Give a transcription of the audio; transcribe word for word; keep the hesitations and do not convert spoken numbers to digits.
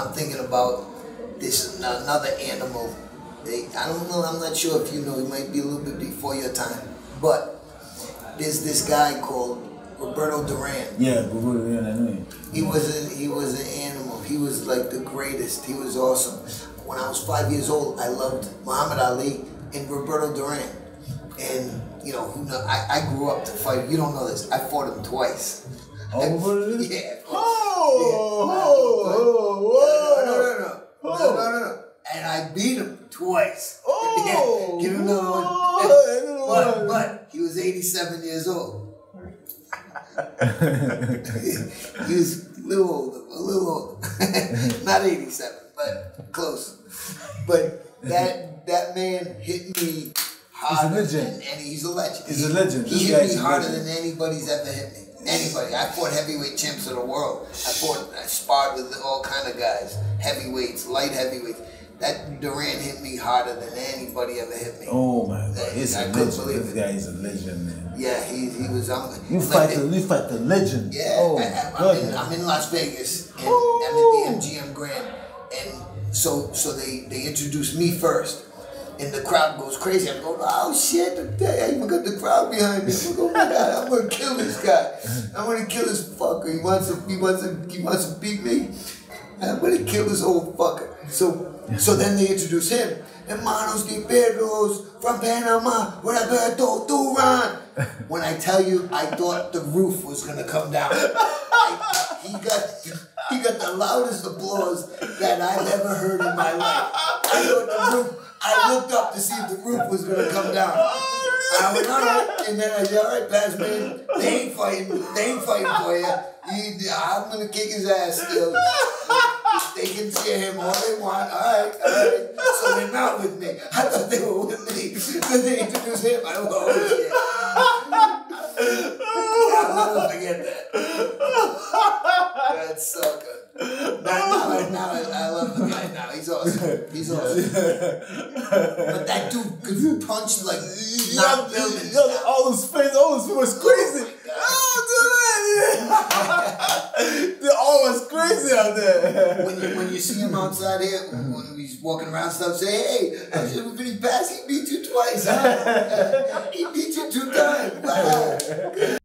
I'm thinking about this another animal. They, I don't know. I'm not sure if you know. He might be a little bit before your time, but there's this guy called Roberto Duran. Yeah, Roberto Duran. I know him. He was a, he was an animal. He was like the greatest. He was awesome. When I was five years old, I loved Muhammad Ali and Roberto Duran. And you know, who know, I, I grew up to fight. You don't know this. I fought him twice. Oh, really? Yeah. Oh, yeah. oh, oh, no, no, no, no, oh. no, no, no, no. And I beat him twice. Oh, yeah. Give him another one. Oh, but, but he was eighty-seven years old. He was a little older, a little older. Not eighty-seven, but close. But that that man hit me harder. He's a legend. Than any, he's a legend. He's he, a legend. He This hit guy's me a harder legend. than anybody's ever hit me. Anybody. I fought heavyweight champs of the world. I fought, I sparred with all kind of guys. Heavyweights, light heavyweights. That Duran hit me harder than anybody ever hit me. Oh my God, he's I a couldn't legend. believe This it. guy is a legend, man. Yeah, he he was. Um, You like fight they, the, you fight the legend. Yeah, Oh, I, I, God, I'm, in, man. I'm in Las Vegas, and I'm at the M G M Grand, and so so they they introduced me first, and the crowd goes crazy. I'm going, oh shit! I even got the crowd behind me. I'm like, oh my God, I'm gonna kill this guy. I'm gonna kill this fucker. He wants to he wants to he wants to beat me. I'm gonna kill this old fucker. So so then they introduce him. Hermanos Guerreros from Panama, Roberto Duran. When I tell you, I thought the roof was gonna come down. I, he got he got the loudest applause that I've ever heard in my life. I thought the roof. I looked up to see if the roof was gonna come down. I went, all right, and then I said, all right, Pass man, they ain't fighting, they ain't fighting for you. you. I'm gonna kick his ass still. They can cheer him all they want. All right, all right. So they're not with me. I thought they were with me. Then they introduced him. I go, oh shit. I'll never forget that. That's so good. Now, now, now I, I love the guy now. He's awesome. He's awesome. But that dude could punch like knock buildings down. All his face, all his face was crazy. They're always crazy out there. When you, when you see him outside here, when he's walking around stuff, say, hey, I should Vinny Pass, he beat you twice, huh? He beat you two times. Wow.